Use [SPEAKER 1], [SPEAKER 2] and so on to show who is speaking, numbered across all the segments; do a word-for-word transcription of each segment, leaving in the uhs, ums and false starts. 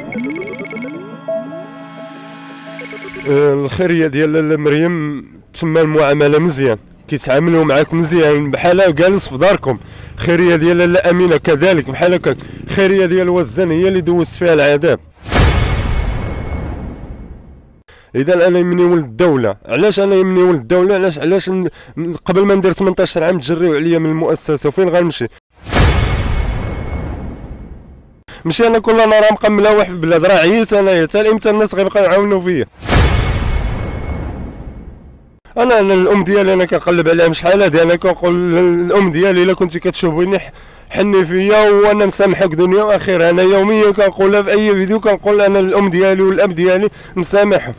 [SPEAKER 1] الخيريه ديال مريم تما المعامله مزيان، كيتعاملوا معاك مزيان بحال جالس في داركم. خيريه ديال لاله امينه كذلك بحال هكاك. خيريه ديال وزان هي اللي دوزت فيها العذاب. اذا انا يمني ولد الدوله. علاش انا يمني ولد الدوله؟ علاش علاش قبل ما ندير ثمنطاش عام تجريو عليا من المؤسسه، وفين غنمشي؟ ماشي انا كل نهار نبقى ملاوح في البلاد، راه عييت انايا. حتى امتى الناس غيبقاو يعاونوا فيا؟ انا انا الام ديالي انا كنقلب عليها شحال هادي، انا كنقول الام ديالي الا كنتي كتشوفيني حني فيا وانا مسامحك دنيا واخره. انا يوميا كنقولها في اي فيديو، كنقول انا الام ديالي والاب ديالي مسامحهم.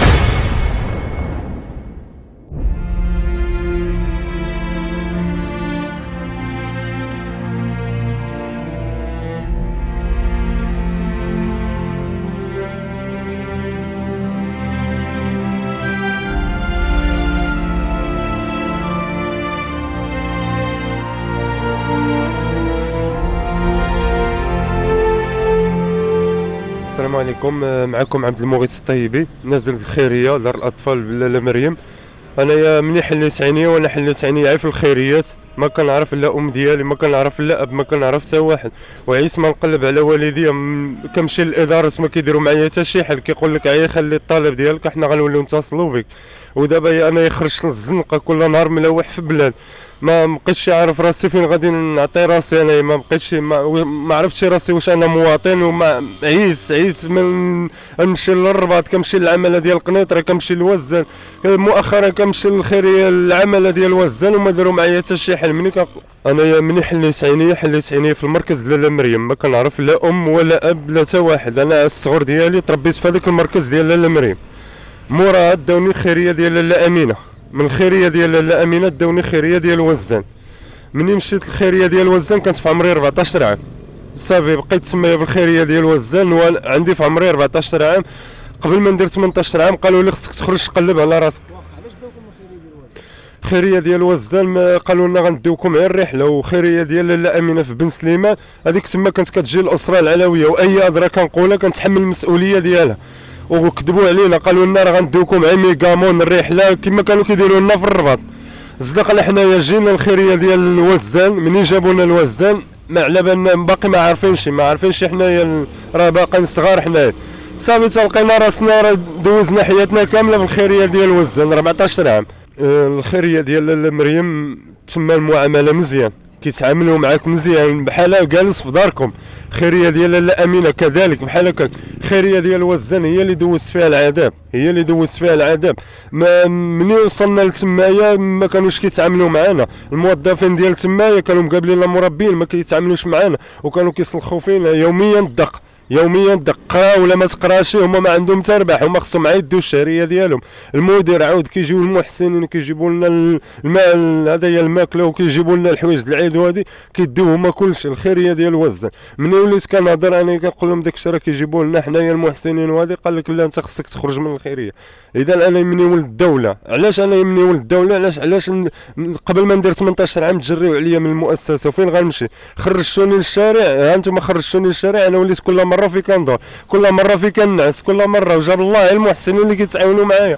[SPEAKER 1] السلام عليكم، معكم عبد المغيث الطيبي، نازل الخيريه دار الاطفال لاله مريم. انايا مني حليت عينيا وانا حليت عينيا في الخيريات، ما كنعرف لا ام ديالي، ما كنعرف لا اب، ما كنعرف حتى واحد. وعيت ما نقلب على والديا، كنمشي للاداره ما كيديروا معايا حتى شي حل، كيقول لك عيا خلي الطالب ديالك حنا غنوليو نتصلوا بك. ودابا انا خرجت للزنقه كل نهار ملوح في البلاد، ما بقيتش عارف راسي فين غادي نعطي راسي. انا ما بقيتش ما, ما عرفتش راسي واش انا مواطن وما عيس عيس من نمشي للرباط، كنمشي للعماله ديال قنيطره، كنمشي لوزان، مؤخرا كنمشي للخيريه العماله ديال وزان وما داروا معايا حتى شي حل. مني انا مني حليت عينيا حليت عينيا في المركز لاله مريم، ما كنعرف لا ام ولا اب لا حتى واحد. انا الصغر ديالي تربيت في هذاك المركز ديال لاله مريم. مورا داوني خيريه ديال لاله امينه، من الخيريه ديال لاله امينه داوني خيريه ديال وزان. مني مشيت للخيريه ديال وزان كانت في عمري أربعطاش عام، صافي بقيت تسميا في الخيريه ديال وزان وعندي في عمري أربعطاش عام. قبل ما ندير ثمنطاش عام قالوا لي خصك تخرج تقلب على راسك.
[SPEAKER 2] علاش داوكم الخيريه ديال وزان؟
[SPEAKER 1] الخيريه ديال وزان قالوا لنا غنديوكم غير الرحله. وخيريه ديال لاله امينه في بن سليمان، هذيك تما كانت كتجي الاسره العلويه، واي هضره كنقولها كنتحمل المسؤوليه ديالها. وكذبوا علينا قالوا لنا راه غنديوكم غير ميغامون الرحله كما كانوا كيديروا لنا في الرباط. صدق حنايا جينا الخيريه ديال وزان، منين جابونا لوزان ما على بالنا، باقي ما عارفينش ما عارفينش حنايا، راه باقيين صغار حنايا. صافي تلقينا راسنا راه دوزنا حياتنا كامله في الخيريه ديال وزان أربعطاش عام. أه الخيريه ديال لاله مريم تما المعامله مزيان، كيتعاملوا معاك مزيان بحال جالس في داركم. خيريه ديال لاله امينه كذلك بحال هكاك. خيريه ديال وزان هي اللي دوزت فيها العذاب، هي اللي دوزت فيها العذاب. ما منين وصلنا لتمايا ما كانوش كيتعاملوا معنا، الموظفين ديال تمايا كانوا مقابلين المربين ما كيتعاملوش معنا، وكانوا كيسلخوا فينا يوميا الدق يوميا دق. قرا ولا ما تقراش هما ما عندهم تربح، هما خصهم عاد يدوا الشهريه ديالهم. المدير عاود كيجيو المحسنين كيجيبوا لنا الماء هذا هي الماكله، وكيجيبوا لنا الحوايج العيد وهذه كيديو هما كلشي. الخيريه ديال وزان منين وليت كنهضر انا كنقول لهم داك الشيء راه كيجيبوا لنا حنايا المحسنين وهذه، قال لك لا انت خصك تخرج من الخيريه. اذا انا يمني ولد الدوله. علاش انا يمني ولد الدوله؟ علاش علاش قبل ما ندير ثمنطاش عام تجريو عليا من المؤسسه، وفين غنمشي؟ خرجتوني للشارع، ها انتم خرجتوني للشارع، انا وليت كل مره في كندور، كل مره في كنعس، كل مره وجاب الله المحسنين اللي كيتعاونوا معايا.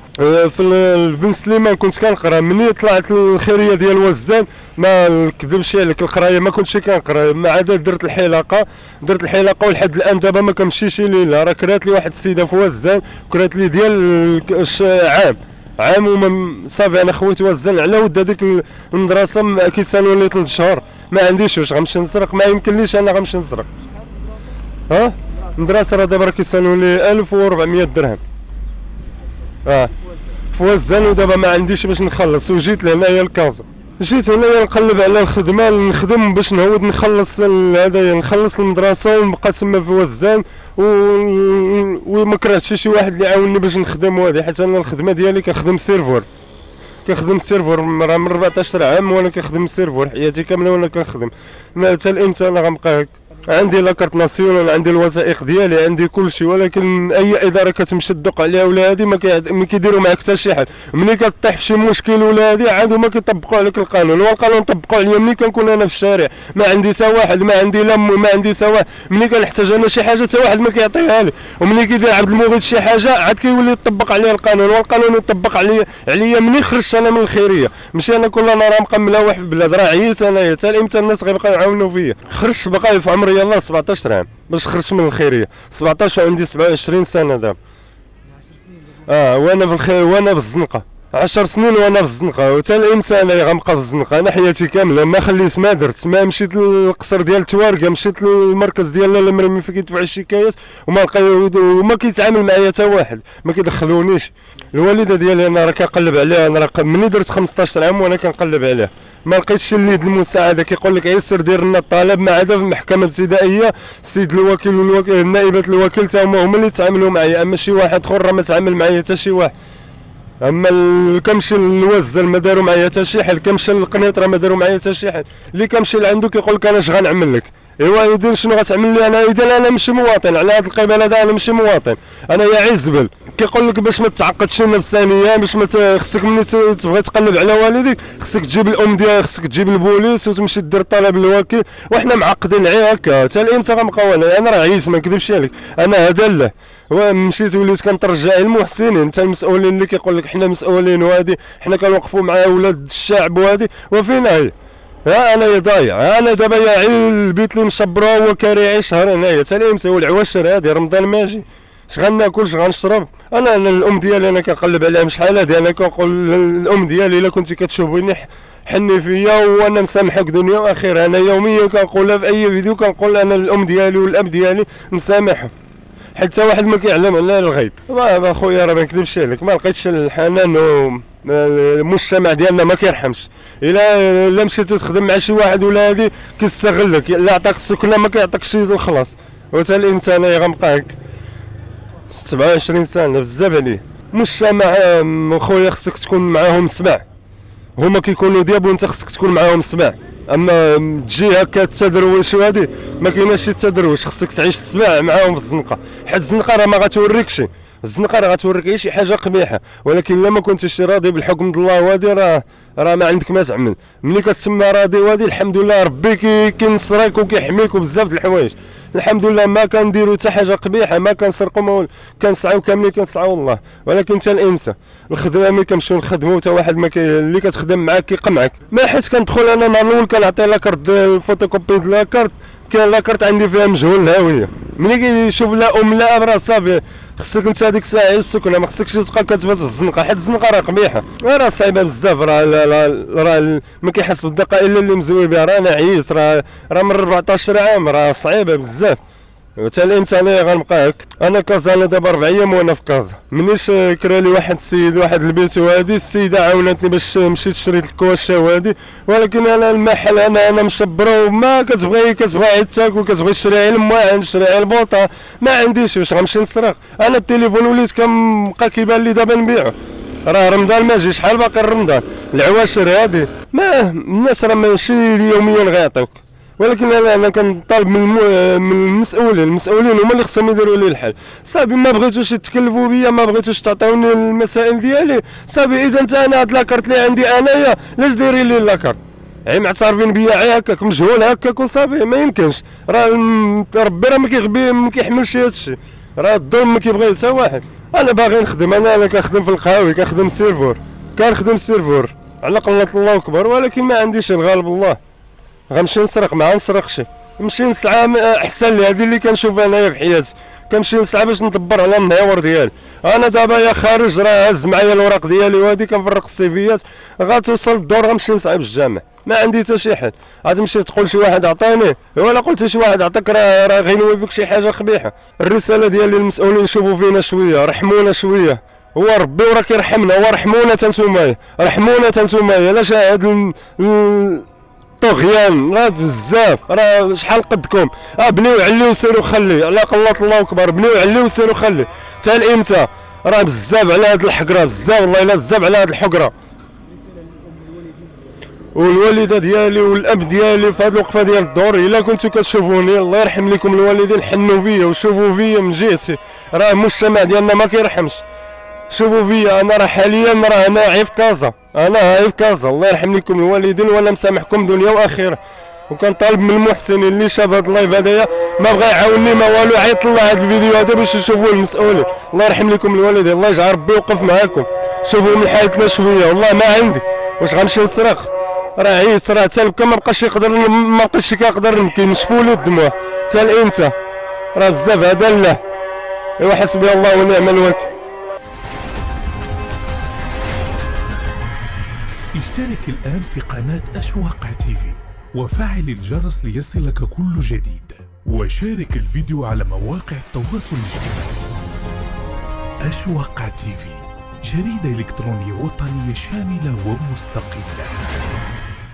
[SPEAKER 1] في بن سليمان كنت كنقرا، مني طلعت الخيريه ديال وزان ما نكذبش عليك القرايه ما كنتش كنقرا، ما عاد درت الحلاقه درت الحلاقه ولحد الان دابا ما كنمشيش ليله. راه كرات لي واحد السيده في وزان كرات لي ديال عام عام وما صافي. انا خويت وزان على ود هذيك المدرسه كيسالوا لي ثلاث شهور، ما عنديش واش غنمشي نسرق، ما يمكنليش انا غنمشي نسرق. ها المدرسه راه دابا راه كيسالوا لي ألف وأربعمية درهم اه في وزان، ودابا ما عنديش باش نخلص. وجيت لهنايا لكازا، جيت هنايا نقلب على الخدمه نخدم باش نعاود نخلص هذايا نخلص المدرسه ونبقى تما في وزان، و... وما كرهتش شي واحد اللي يعاونني باش نخدم وهذه، حيت انا الخدمه ديالي كنخدم سيرفور كنخدم سيرفور راه من أربعطاش عام وانا كنخدم سيرفور حياتي كامله وانا كنخدم. حتى الامتى انا غنبقى هكا؟ عندي لاكارت ناسيونال، عندي الوثائق ديالي، عندي كل شيء، ولكن اي اداره كتمشي تدق عليها ولادي ما ما كيديروا معاك حتى شي حل. ملي كطيح في شي مشكل ولادي عاد هما كيطبقوا عليك القانون، والقانون طبقوا عليا ملي كنكون انا في الشارع، ما عندي حتى واحد، ما عندي لا امي، ما عندي حتى واحد. ملي كنحتاج انا شي حاجه حتى واحد ما كيعطيها لي، وملي كيدير عبد المغيث شي حاجه عاد كيولي يطبق عليه القانون، والقانون يطبق عليا عليا ملي خرجت انا من الخيريه. ماشي انا كل نهار نبقى ملاوح في البلاد، راه عييت انايا. حتى امتى الناس غيبقاو يعاونوا فيا؟ خرجت بقى في عمري يلاه سبعطاش عام باش خرجت من الخيريه، سبعطاش وعندي سبعة وعشرين سنه دابا. اه وانا في الخير وانا في الزنقه عشر سنين وانا في الزنقه، وحتى الامتى انا غنبقى في الزنقه؟ انا حياتي كامله ما خليت ما درت، ما مشيت للقصر ديال التوارقه، مشيت للمركز ديالنا المرمي فين كيدفعوا الشكايات وما لقى وما كيتعامل معايا حتى واحد، ما كيدخلونيش. الوالده ديالي انا راه كنقلب عليها، انا راه ملي درت خمسطاش عام وانا كنقلب عليها، ما لقيتش اليد المساعده. كيقول لك عير سير دير لنا الطلب، ما عدا في المحكمه الابتدائيه السيد الوكيل والوكيل نائبه الوكيل تا هما هما اللي تعاملوا معايا، اما شي واحد اخر راه ما تعامل معايا حتى شي واحد. اما كنمشي للوزل ما داروا معايا حتى شي حل، كنمشي للقنيطره ما داروا معايا حتى شي حل. اللي كنمشي لعندو كيقول لك انا اش غنعمل لك؟ ايوا يدير شنو غتعمل لي انا؟ اذا انا ماشي مواطن على هذا القبال هذا، انا ماشي مواطن، انا يا عزبل. كيقول لك باش ما تعقدش نفسانيا، باش ما خصك ملي تبغي تقلب على والديك خصك تجيب الام ديالك، خصك تجيب البوليس وتمشي دير طلب للوكيل، وحنا معقدين عليه هكا. حتى الامتى غنبقاو؟ انا راه عييت ما نكذبش عليك، انا هذا لا ومشيت وليت كنترجع المحسنين حتى المسؤولين اللي كيقول لك حنا مسؤولين وهادي حنا كنوقفوا مع اولاد الشعب وهادي، وفينا هي؟ ها انا يا ضايع، انا دابا يا عيل البيت اللي مشبره هو كاري شهر هنايا، حتى الامتى؟ والعواشر هادي رمضان ماجي، اش غناكل اش غنشرب؟ انا انا الام ديالي انا كنقلب عليها شحال هادي، انا كنقول للام ديالي الا كنتي كتشوفيني حني فيا وانا مسامحك دنيا واخره. انا يوميا كنقولها في اي فيديو، كنقول انا الام ديالي والاب ديالي مسامحهم، حتى واحد ما كيعلم على الغيب. ما خويا راه ما نكذبش عليك، ما لقيتش الحنان و المجتمع ديالنا ما كيرحمش. الا الا مشيتي تخدم مع شي واحد ولا هادي كيستغلك، لا عطاك السكنه ما كيعطيكش الخلاص. وتا الانسان غنبقى هك سبعة وعشرين سنه بزاف عليه. مجتمع خويا خصك تكون معاهم سبع، هما كيكونوا دياب وانت خصك تكون معاهم سبع. اما تجي هكا تدرويش وهادي ما كايناش شي تدرويش، خصك تعيش السبع معاهم في الزنقه، حيت الزنقه راه ما غتوريكش، الزنقه راه غتوريك شي حاجه قبيحه، ولكن الا ما كنتيش راضي بالحكم ديال الله وهادي راه راه ما عندك ما تعمل. ملي كتسمى راضي وهادي الحمد لله ربي كي كينصرك وكيحميك وبزاف د الحوايج، الحمد لله ما كنديروا حتى حاجه قبيحه، ما كنسرقوا ما كنسعاو كاملين كنسعاو الله. ولكن حتى الامتى الخدمه ملي كنمشيو نخدموا حتى واحد ما كي اللي كتخدم معاك كيقمعك. ما حيت كندخل انا نهار الاول كنعطي لاكارت الفوتوكوبي ديال لاكارت، كاين لاكارت عندي فيها مجهول الهويه، ملي كيشوف لا ام لا اب راه صافي خصك انت هذيك الساعه السكنه، ما خصكش تبقى كتبات في الزنقه، حيت الزنقه راه قبيحه، راه صعيبه بزاف، راه راه ما كيحس بالدقه الا اللي مزوي بها. راه انا عييت، راه راه من أربعطاش عام، راه صعيبه بزاف. وتا الامتى انا غنبقى هك؟ انا كازا انا دابا ربع ايام وانا في كازا، منيش كرا لي واحد السيد واحد البيت وهادي، السيده عاونتني باش مشيت شريت الكوشه وهادي، ولكن انا المحل انا انا مشبره وما كتبغي كتبغي عيد تاكل، كتبغي تشري عين الماعن تشري عين البوطه، ما عنديش واش غنمشي نسرق. انا التليفون وليت كنبقى كيبان لي دابا نبيعو، راه رمضان ما جي، شحال باقي رمضان؟ العواشر هادي ما الناس راه ماشي يوميا غيعطيوك، ولكن انا انا كنطالب من من المسؤولين، المسؤولين هما اللي خصهم يديروا لي الحل. صافي ما بغيتوش تكلفوا بيا، ما بغيتوش تعطيوني المسائل ديالي، صافي اذا انت انا هاد لاكارت اللي عندي انايا لاش دايرين لي لاكارت؟ عي معترفين بيا عي هكاك مجهول هكاك وصافي، ما يمكنش. راه ربي راه ما كيغبي ما كيحملش هذا الشيء، راه الظلم ما كيبغي حتى واحد. انا باغي نخدم، انا انا كنخدم في القهاوي، كنخدم سيرفور، كنخدم سيرفور على قلة الله اكبر، ولكن ما عنديش الغالب الله. غنمشي نسرق ما نسرقش، نمشي نسعى احسن لي، هذه اللي كنشوف انايا في حياتي، كنمشي نسعى باش ندبر على النهور ديالي. انا دابا يا خارج راه هز معايا الوراق ديالي وهادي كنفرق السيفيات، غتوصل الدور غنمشي نسعى بالجامع، ما عندي حتى شي حل. غتمشي تقول شي واحد عطاني، ولا قلت شي واحد عطاك راه راه غينوي فيك شي حاجه قبيحه. الرساله ديالي للمسؤولين يشوفوا فينا شويه، رحمونا شويه، هو ربي وراه كيرحمنا، هو رحمونا تا نتوما، رحمونا تا نتوما. علاش هاد طغيان راه بزاف، راه شحال قدكم؟ اه بنيو عليو سيروا خلي، على قلة الله اكبر، بنيو عليو سيروا خلي، تا الامتى؟ راه بزاف على هاد الحقره، بزاف والله الا بزاف على هاد الحقره. والوالده ديالي والاب ديالي في هذه الوقفه ديال الدور. الا كنتو كتشوفوني الله يرحم لكم الوالدين، حنوا فيا وشوفوا فيا من جهتي، راه المجتمع ديالنا ما كيرحمش. شوفوا فيا انا راه حاليا راه انا عايف كازا، انا عايف كازا. الله يرحم لكم الوالدين وانا مسامحكم دنيا واخره. وكنطالب من المحسنين اللي شاف هذا اللايف هذايا ما بغى يعاونني ما والو، عيط الله هذا الفيديو هذا باش يشوفوه المسؤولين. الله يرحم لكم الوالدين، الله يجعل ربي يوقف معاكم. شوفوا من حالتنا شويه، والله ما عندي واش غنمشي نسرق، راه عييت، راه حتى البكا ما بقاش يقدر ما بقاش كيقدر نبكي، نشفوا لي الدموع حتى الانثى، راه بزاف هذا لا. ايوا حسبي الله ونعم الوكيل.
[SPEAKER 3] اشترك الآن في قناة أشواق تيفي وفعل الجرس ليصلك كل جديد، وشارك الفيديو على مواقع التواصل الاجتماعي. أشواق تيفي، جريدة إلكترونية وطنية شاملة ومستقلة.